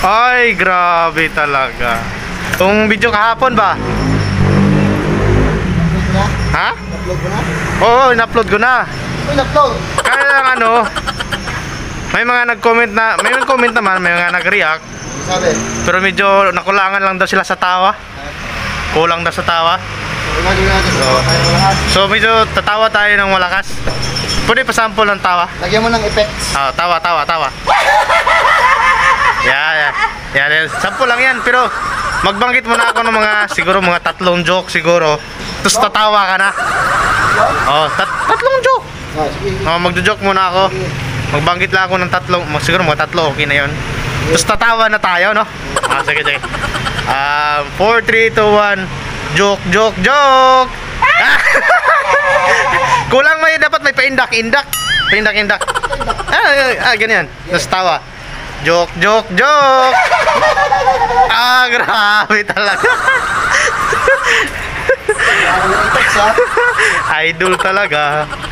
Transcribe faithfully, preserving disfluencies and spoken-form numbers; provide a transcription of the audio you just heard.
Ay, grabe talaga. Yung video kahapon ba? Ha? Upload ko na? Oo, in-upload ko na. Uy, upload! Kaya lang ano, may mga nag-comment na, may mga comment naman, may mga nag-react. Sabi? Pero medyo nakulangan lang daw sila sa tawa. Kulang daw sa tawa. Lagi natin. So, tayo malakas. So medyo tatawa tayo ng malakas. Pwede pa sample ng tawa. Lagyan mo ng effects. Ah, tawa, tawa, tawa. Yeah, yeah. Yan, yan. Sample lang yan, pero magbanggit muna ako ng mga, siguro mga tatlong joke siguro. Tapos tatawa ka na. Oh, tat tatlong joke. Ah, sige. Oh, magjo-joke muna ako. Magbanggit lang ako ng tatlong, siguro mga tatlo, okay na yun. Tapos tatawa na tayo, no? Ah, sige, sige. Ah, four, three, two, one. Joke, joke, joke! Kulang may, dapat may paindak, indak. Paindak, indak. Ah, ah, ah, ganyan. Tapos tawa. Joke, joke, joke! Ah, grabe talaga. Lagyan mo ng effects, ha? Idol talaga.